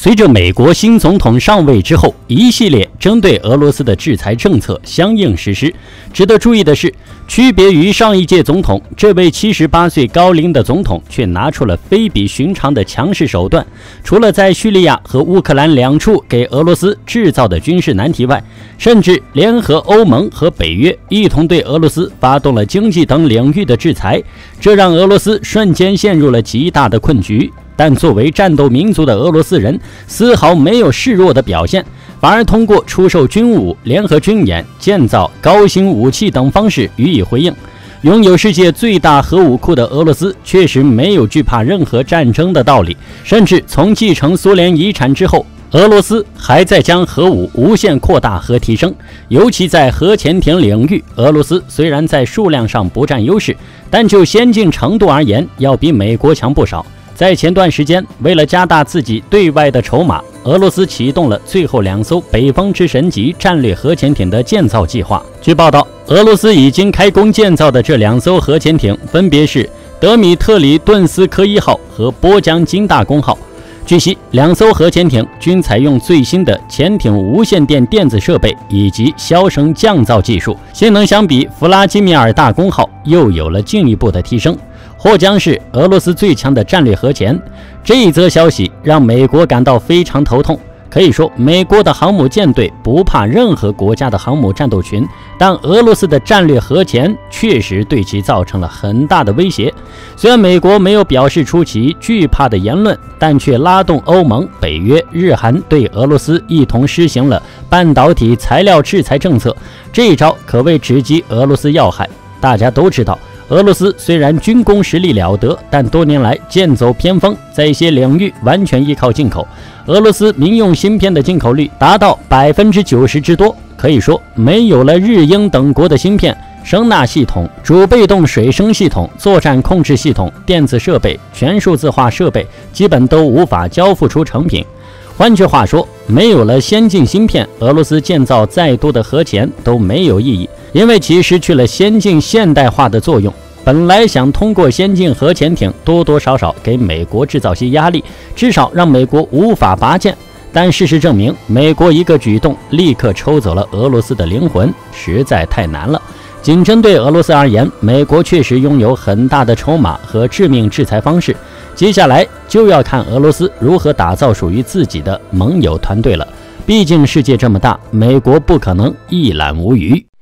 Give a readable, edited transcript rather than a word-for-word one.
随着美国新总统上位之后，一系列针对俄罗斯的制裁政策相应实施。值得注意的是，区别于上一届总统，这位78岁高龄的总统却拿出了非比寻常的强势手段。除了在叙利亚和乌克兰两处给俄罗斯制造的军事难题外，甚至联合欧盟和北约一同对俄罗斯发动了经济等领域的制裁，这让俄罗斯瞬间陷入了极大的困局。但作为战斗民族的俄罗斯人，丝毫没有示弱的表现，反而通过出售军武、联合军演、建造高新武器等方式予以回应。拥有世界最大核武库的俄罗斯确实没有惧怕任何战争的道理，甚至从继承苏联遗产之后，俄罗斯还在将核武无限扩大和提升。尤其在核潜艇领域，俄罗斯虽然在数量上不占优势，但就先进程度而言，要比美国强不少。在前段时间，为了加大自己对外的筹码，俄罗斯启动了最后2艘北风之神级战略核潜艇的建造计划。据报道，俄罗斯已经开工建造的这2艘核潜艇分别是德米特里顿斯科1号和波江金大公号。据悉，2艘核潜艇均采用最新的潜艇无线电电子设备以及消声降噪技术，性能相比弗拉基米尔大公号又有了进一步的提升，或将是俄罗斯最强的战略核潜。这一则消息让美国感到非常头痛。可以说，美国的航母舰队不怕任何国家的航母战斗群，但俄罗斯的战略核潜确实对其造成了很大的威胁。虽然美国没有表示出其惧怕的言论，但却拉动欧盟、北约、日韩对俄罗斯一同施行了半导体材料制裁政策。这一招可谓直击俄罗斯要害。大家都知道，俄罗斯虽然军工实力了得，但多年来剑走偏锋，在一些领域完全依靠进口。俄罗斯民用芯片的进口率达到90%之多，可以说没有了日英等国的芯片，声纳系统、主被动水声系统、作战控制系统、电子设备、全数字化设备基本都无法交付出成品。换句话说，没有了先进芯片，俄罗斯建造再多的核潜都没有意义，因为其失去了先进现代化的作用。本来想通过先进核潜艇多多少少给美国制造些压力，至少让美国无法拔剑，但事实证明，美国一个举动立刻抽走了俄罗斯的灵魂，实在太难了。仅针对俄罗斯而言，美国确实拥有很大的筹码和致命制裁方式，接下来就要看俄罗斯如何打造属于自己的盟友团队了。毕竟世界这么大，美国不可能一览无余。